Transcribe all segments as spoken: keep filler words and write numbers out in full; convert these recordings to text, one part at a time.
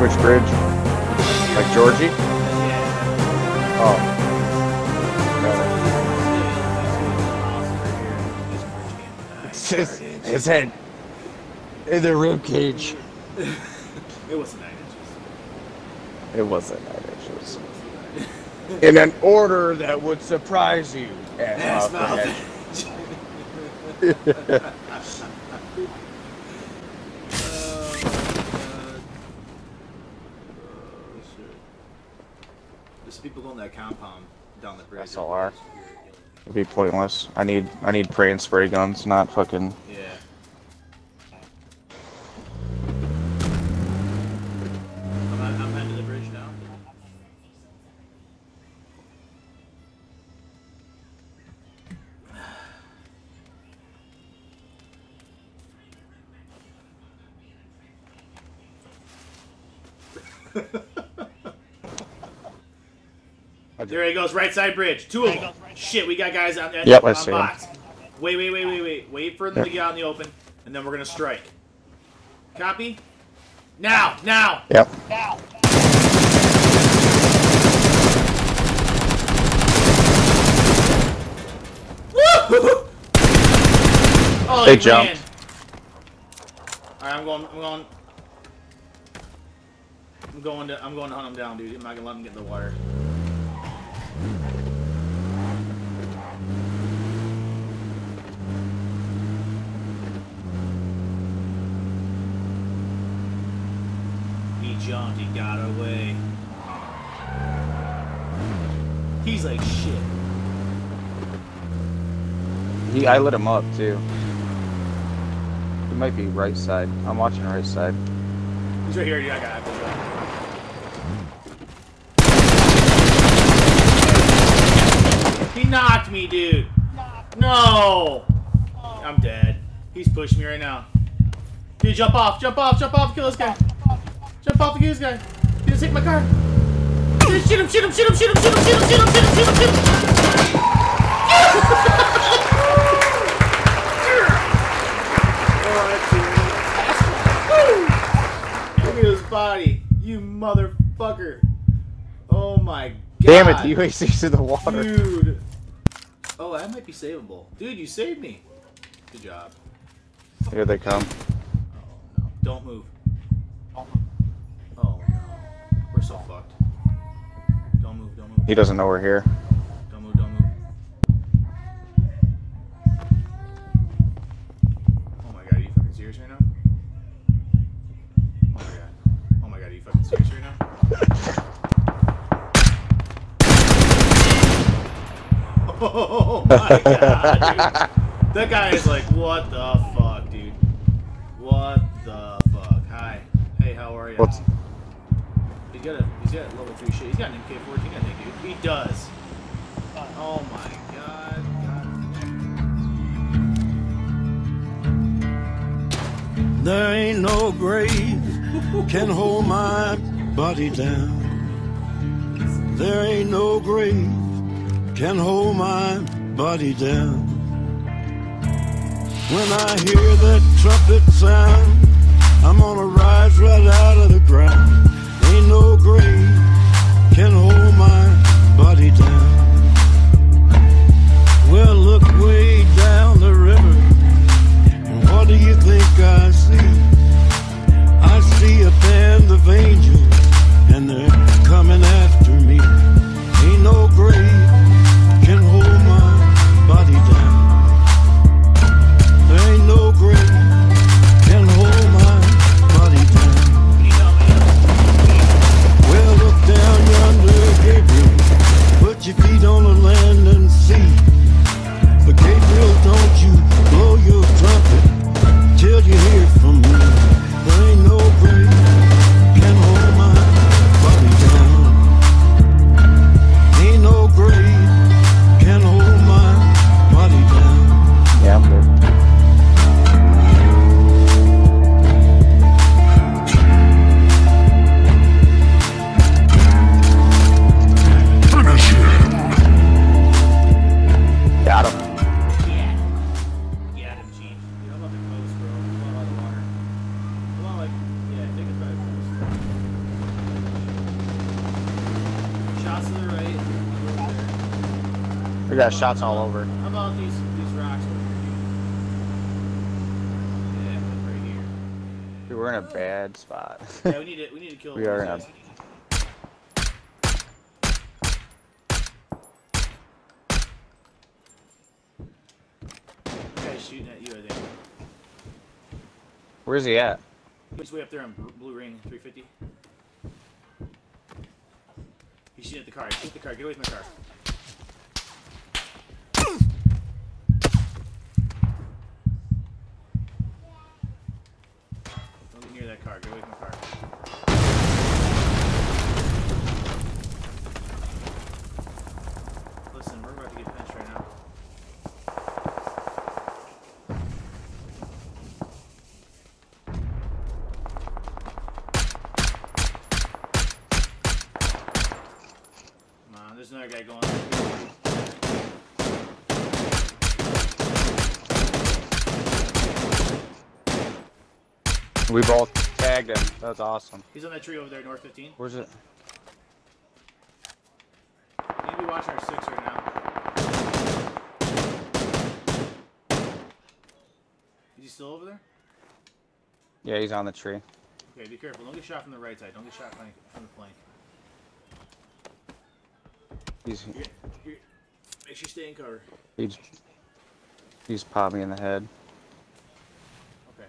Which bridge? Like Georgie? Oh. It's just his head in the rib cage. It wasn't nine inches. It wasn't nine inches. In an order that would surprise you. Ass mouth. There's people going that compound down the bridge. S L R. It'd be pointless. I need I need spray and spray guns, not fucking. Yeah. I'm, I'm heading to the bridge now. There he goes, right side bridge. Two of them. Shit, we got guys on, on, yep, on I see box. him. Wait, wait, wait, wait, wait. Wait for them yep. to get out in the open, and then we're gonna strike. Copy? Now, now! Yep. Now! Woo! Oh, they jumped. Alright, I'm going, I'm going. I'm going to, I'm going to hunt them down, dude. I'm not gonna let them get in the water. He jumped, he got away. He's like shit. He, I lit him up too. He might be right side. I'm watching right side. He's right here, yeah, I got it. He knocked me, dude. No! I'm dead. He's pushing me right now. Dude, jump off, jump off, jump off, kill this guy. Jump off and kill this guy. He just hit my car. Dude, shoot him, shoot him, shoot him, shoot him, shoot him, shoot him, shoot him, shoot him, shoot him, shoot him. Look at his body. You motherfucker. Oh my god. Damn it, the U A C's in the water. Dude. Oh, that might be savable. Dude, you saved me. Good job. Here they come. Oh, no. Don't move. Oh, no. We're so fucked. Don't move, don't move. He doesn't know we're here. Don't move, don't move. Oh my god, are you fucking serious right now? Oh my god. Oh my god, are you fucking serious right now? Oh my god, dude. That guy is like, what the fuck, dude? What the fuck? Hi. Hey, how are you? What's... He's got a he's got a level three shit. He's got an M K fourteen, I think, dude. He does. Oh my god. God. There ain't no grave can hold my body down. There ain't no grave can hold my body down. When I hear that trumpet sound, I'm gonna rise right out of the ground. Ain't no grave can hold my body down. Well, look way down the river, and what do you think I see? I see a band of angels, and they're coming after me. Ain't no grave can hold my body down. There ain't no grave can hold my body down. Well, look down yonder, Gabriel. Put your feet got shots all over. How about these these rocks over here? Yeah, right here. Dude, we're in a bad spot. Yeah, we need to we need to kill. We are in a. Guy's shooting at you, I think. Where's he at? He's way up there on Blue Ring, three fifty. He's shooting at the car. Shoot the car. Get away from the car. Don't get near that car. Get away from the car. Listen, we're about to get pinched right now. There's another guy going. We both tagged him. That's awesome. He's on that tree over there, north fifteen. Where's it? You need to be watching our six right now. Is he still over there? Yeah, he's on the tree. Okay, be careful. Don't get shot from the right side. Don't get shot from the flank. He's here, here. Make sure you stay in cover. He's he's popped me in the head. Okay.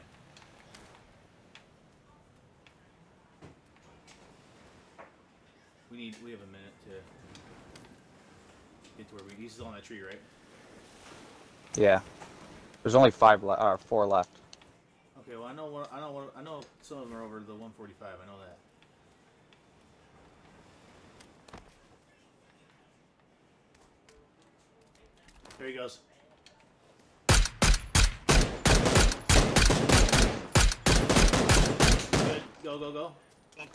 We need. We have a minute to get to where we. He's still on that tree, right? Yeah. There's only five left, or four left. Okay. Well, I know. What, I know. What, I know. Some of them are over the one forty-five. I know that. There he goes. Good. Go, go, go. You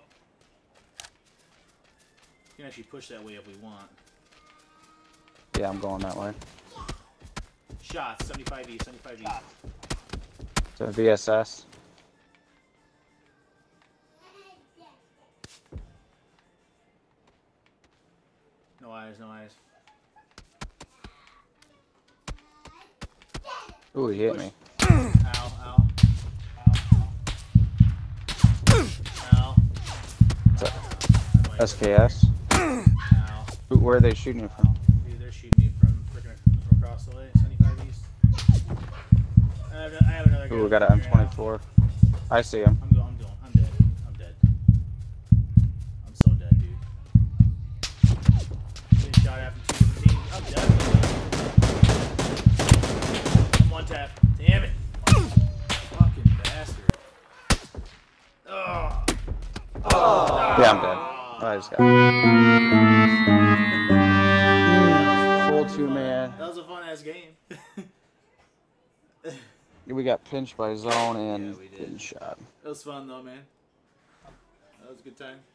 can actually push that way if we want. Yeah, I'm going that way. Shots, seventy-five E, seventy-five E. It's a V S S. No eyes, no eyes. Ooh, he hit me. Ow, ow. Ow. S K S. Ow. Ooh, where are they shooting you from? Dude, they're shooting me from freaking across the way, seventy-five east. I have, I have another guy. Ooh, we got an M twenty-four. I see him. I'm going, I'm going, I'm dead. I'm dead. I'm so dead, dude. Getting shot at from two different teams. I'm definitely dead. I'm one tap. Damn it. Fucking bastard. Oh. Oh. Yeah, I'm dead. Oh, I just got full two man. That was a fun ass game. We got pinched by zone and Yeah, we did. getting shot. That was fun though, man. That was a good time.